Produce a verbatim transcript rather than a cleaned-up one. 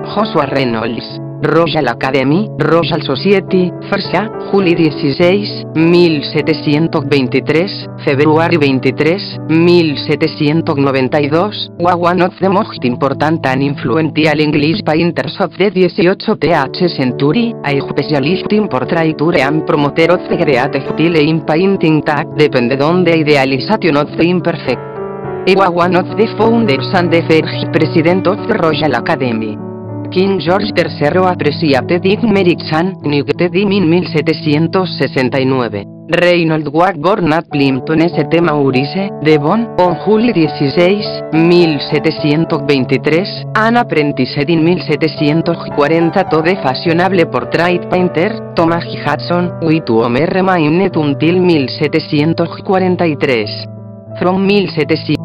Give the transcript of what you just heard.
Joshua Reynolds, Royal Academy, Royal Society, Farsa, Julio dieciséis, mil setecientos veintitrés, February veintitrés, mil setecientos noventa y dos, one of the most important and influential English painters of the eighteenth century, a specialist in portraiture and promoter of the creative style in painting that depended on the idealization of the imperfect. He was one of the founders and the first president of the Royal Academy. King George tercero appreciated his merits and knighted him in mil setecientos sesenta y nueve. Reynolds was born at Plimpton, St. Maurice, Devon, on July dieciséis, mil setecientos veintitrés, and apprenticed in mil setecientos cuarenta to the fashionable portrait painter, Thomas Hudson, with whom remained until mil setecientos cuarenta y tres. From mil setecientos